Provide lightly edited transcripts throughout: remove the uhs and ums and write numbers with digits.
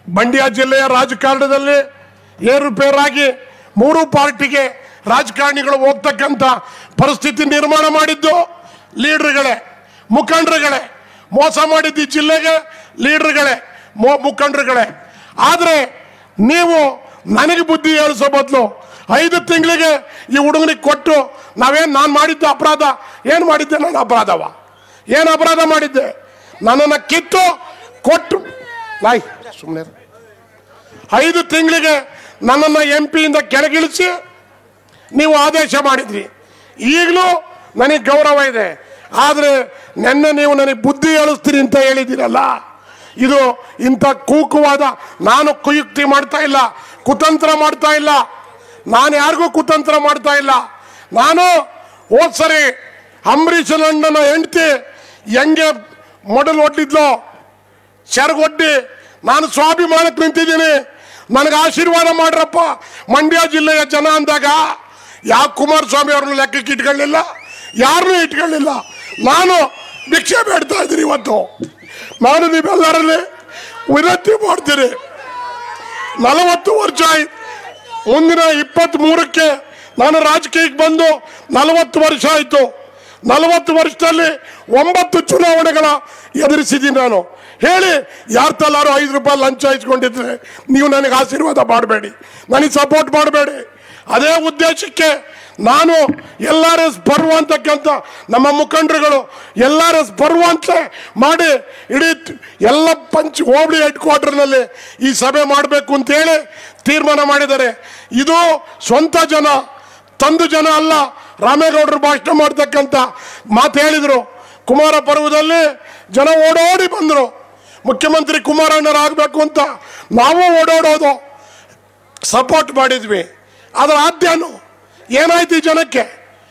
ಮಂಡ್ಯ ಜಿಲ್ಲೆಯ ರಾಜಕಾರಣದಲ್ಲಿ ಏರುಪೇರಾಗಿ ಮೂರು ಪಾರ್ಟಿಗೆ ರಾಜಕಾರಣಿಗಳು ಹೋಗ್ತಕ್ಕಂಥ ಪರಿಸ್ಥಿತಿ ನಿರ್ಮಾಣ ಮಾಡಿದ್ದು ಲೀಡರ್ಗಳೇ, ಮುಖಂಡರುಗಳೇ. ಮೋಸ ಮಾಡಿದ್ದು ಈ ಜಿಲ್ಲೆಗೆ ಲೀಡರ್ಗಳೇ, ಮುಖಂಡರುಗಳೇ. ಆದರೆ ನೀವು ನನಗೆ ಬುದ್ಧಿ ಹೇಳಿಸೋ ಬದಲು 5 ತಿಂಗಳಿಗೆ ಈ ಹುಡುಗನಿಗೆ ಕೊಟ್ಟು ನಾನು ಮಾಡಿದ್ದ ಅಪರಾಧ ಏನು ಮಾಡಿದ್ದೆ? ನಾನು ಅಪರಾಧವ ಏನು ಅಪರಾಧ ಮಾಡಿದ್ದೆ? ನನ್ನನ್ನು ಕಿತ್ತು ಕೊಟ್ಟು ಸುಮ್ಮನೆ 5 ತಿಂಗಳಿಗೆ ನನ್ನನ್ನು MP ಇಂದ ಕೆಳಗಿಳಿಸಿ ನೀವು ಆದೇಶ ಮಾಡಿದ್ರಿ. ಈಗಲೂ ನನಗೆ ಗೌರವ ಇದೆ. ಆದರೆ ನೆನ್ನೆ ನೀವು ನನಗೆ ಬುದ್ಧಿ ಹೇಳಿಸ್ತೀರಿ ಅಂತ ಹೇಳಿದ್ದೀರಲ್ಲ, ಇದು ಇಂಥ ಕೂಕುವಾದ. ನಾನು ಕುಯುಕ್ತಿ ಮಾಡ್ತಾ ಇಲ್ಲ, ಕುತಂತ್ರ ಮಾಡ್ತಾ ಇಲ್ಲ, ನಾನು ಯಾರಿಗೂ ಕುತಂತ್ರ ಮಾಡ್ತಾ ಇಲ್ಲ. ನಾನು ಹೋದ್ ಸರಿ ಅಂಬರೀಷನಣ್ಣನ ಹೆಂಡತಿ ಹೆಂಗೆ ಮೊಡಲು ಒಡ್ಡಿದ್ಲೋ ಸೆರಗೊಡ್ಡಿ ನಾನು ಸ್ವಾಭಿಮಾನಕ್ಕೆ ನಿಂತಿದ್ದೀನಿ, ನನಗೆ ಆಶೀರ್ವಾದ ಮಾಡ್ರಪ್ಪ ಮಂಡ್ಯ ಜಿಲ್ಲೆಯ ಜನ ಅಂದಾಗ ಯಾವ ಕುಮಾರಸ್ವಾಮಿ ಅವ್ರನ್ನ ಲೆಕ್ಕಕ್ಕೆ ಇಟ್ಕೊಳ್ಳಿಲ್ಲ, ಯಾರನ್ನೂ ಇಟ್ಕೊಳ್ಳಿಲ್ಲ. ನಾನು ಭಿಕ್ಷೆ ಬೇಡ್ತಾ ಇದ್ದೀನಿ. ಇವತ್ತು ನಾನು ನೀವೆಲ್ಲರಲ್ಲಿ ವಿನಂತಿ ಮಾಡ್ತೀನಿ. 40 ವರ್ಷ ಆಯ್ತು. ಮುಂದಿನ 23ಕ್ಕೆ ನಾನು ರಾಜಕೀಯಕ್ಕೆ ಬಂದು 40 ವರ್ಷ ಆಯಿತು. 40 ವರ್ಷದಲ್ಲಿ 9 ಚುನಾವಣೆಗಳ ಎದುರಿಸಿದ್ದೀನಿ ನಾನು. ಹೇಳಿ, ಯಾರ ತಲ್ಲಾರು 5 ರೂಪಾಯಿ ಲಂಚ ಇಸ್ಕೊಂಡಿದ್ರೆ ನೀವು ನನಗೆ ಆಶೀರ್ವಾದ ಮಾಡಬೇಡಿ, ನನಗೆ ಸಪೋರ್ಟ್ ಮಾಡಬೇಡಿ. ಅದೇ ಉದ್ದೇಶಕ್ಕೆ ನಾನು LRS ಪರ್ವ ಅಂತಕ್ಕಂಥ ನಮ್ಮ ಮುಖಂಡರುಗಳು LRS ಪರ್ವ ಅಂತ ಮಾಡಿ ಇಡೀ ಎಲ್ಲ ಹೋಬಳಿ ಹೆಡ್ ಕ್ವಾರ್ಟರ್ನಲ್ಲಿ ಈ ಸಭೆ ಮಾಡಬೇಕು ಅಂತೇಳಿ ತೀರ್ಮಾನ ಮಾಡಿದ್ದಾರೆ. ಇದು ಸ್ವಂತ ಜನ ತಂದು ಜನ ಅಲ್ಲ. ರಾಮೇಗೌಡರು ಭಾಷಣ ಮಾಡ್ತಕ್ಕಂಥ ಮಾತು ಹೇಳಿದರು. ಕುಮಾರ ಪರ್ವದಲ್ಲಿ ಜನ ಓಡೋಡಿ ಬಂದರು. ಮುಖ್ಯಮಂತ್ರಿ ಕುಮಾರಣ್ಣರಾಗಬೇಕು ಅಂತ ನಾವು ಓಡೋಡೋದು ಸಪೋರ್ಟ್ ಮಾಡಿದ್ವಿ. ಅದರ ಆದ್ಯನು ಏನಾಯ್ತು ಈ ಜನಕ್ಕೆ?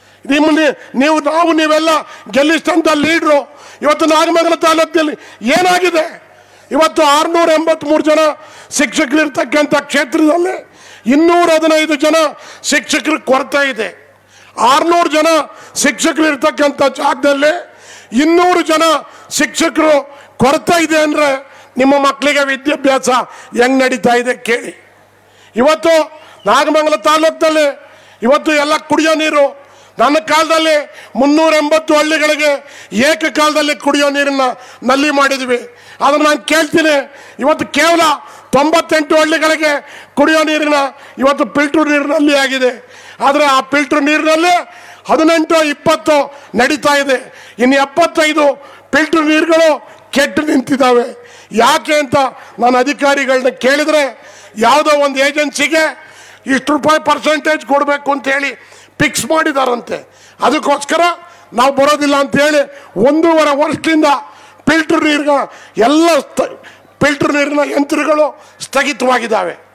ನೀವೆಲ್ಲ ಗೆಲ್ಲಿಸ್ತಂತ ಲೀಡ್ರು ಇವತ್ತು ನಾಗಮಂಗಲ ತಾಲೂಕಿನಲ್ಲಿ ಏನಾಗಿದೆ? ಇವತ್ತು 683 ಜನ ಶಿಕ್ಷಕರಿರ್ತಕ್ಕಂಥ ಕ್ಷೇತ್ರದಲ್ಲಿ 215 ಜನ ಶಿಕ್ಷಕರ ಕೊರತೆ ಇದೆ. 600 ಜನ ಶಿಕ್ಷಕರು ಇರ್ತಕ್ಕಂಥ ಜಾಗದಲ್ಲಿ 200 ಜನ ಶಿಕ್ಷಕರು ಕೊರತೆ ಇದೆ ಅಂದರೆ ನಿಮ್ಮ ಮಕ್ಕಳಿಗೆ ವಿದ್ಯಾಭ್ಯಾಸ ಹೆಂಗೆ ನಡೀತಾ ಇದೆ ಕೇಳಿ. ಇವತ್ತು ನಾಗಮಂಗಲ ತಾಲೂಕಿನಲ್ಲಿ ಇವತ್ತು ಎಲ್ಲ ಕುಡಿಯೋ ನೀರು, ನನ್ನ ಕಾಲದಲ್ಲಿ 380 ಹಳ್ಳಿಗಳಿಗೆ ಏಕಕಾಲದಲ್ಲಿ ಕುಡಿಯೋ ನೀರನ್ನ ನಲ್ಲಿ ಮಾಡಿದ್ವಿ. ಅದನ್ನು ನಾನು ಕೇಳ್ತೀನಿ. ಇವತ್ತು ಕೇವಲ 98 ಹಳ್ಳಿಗಳಿಗೆ ಕುಡಿಯೋ ನೀರಿನ ಇವತ್ತು ಫಿಲ್ಟರ್ ನೀರಿನಲ್ಲಿ ಆಗಿದೆ. ಆದರೆ ಆ ಫಿಲ್ಟರ್ ನೀರಿನಲ್ಲಿ 18-20 ನಡೀತಾ ಇದೆ. ಇನ್ನು 75 ಫಿಲ್ಟರ್ ನೀರುಗಳು ಕೆಟ್ಟು ನಿಂತಿದ್ದಾವೆ. ಯಾಕೆ ಅಂತ ನಾನು ಅಧಿಕಾರಿಗಳನ್ನ ಕೇಳಿದರೆ ಯಾವುದೋ ಒಂದು ಏಜೆನ್ಸಿಗೆ ಇಷ್ಟು ರೂಪಾಯಿ ಪರ್ಸೆಂಟೇಜ್ ಕೊಡಬೇಕು ಅಂತೇಳಿ ಫಿಕ್ಸ್ ಮಾಡಿದಾರಂತೆ. ಅದಕ್ಕೋಸ್ಕರ ನಾವು ಬರೋದಿಲ್ಲ ಅಂತೇಳಿ 1.5 ವರ್ಷದಿಂದ ಫಿಲ್ಟರ್ ನೀರಿನ ಎಲ್ಲ ಫಿಲ್ಟರ್ ನೀರಿನ ಯಂತ್ರಗಳು ಸ್ಥಗಿತವಾಗಿದ್ದಾವೆ.